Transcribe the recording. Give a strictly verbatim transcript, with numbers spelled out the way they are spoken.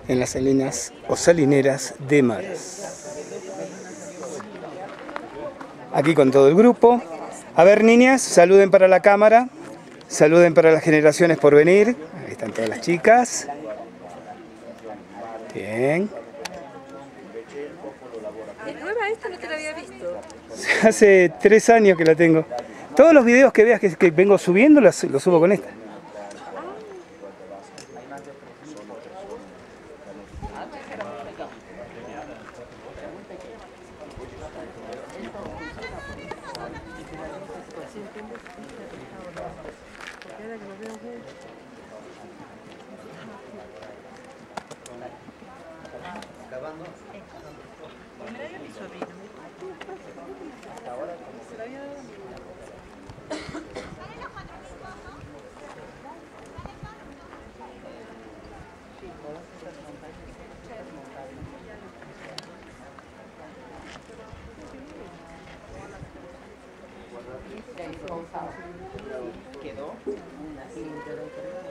en las salinas o salineras de Maras. Aquí con todo el grupo. A ver, niñas, saluden para la cámara. Saluden para las generaciones por venir. Ahí están todas las chicas. Bien. ¿Es nueva esta? No te la había visto. Hace tres años que la tengo. Todos los videos que veas que, que vengo subiendo los, los subo con esta. Quedó una cinta de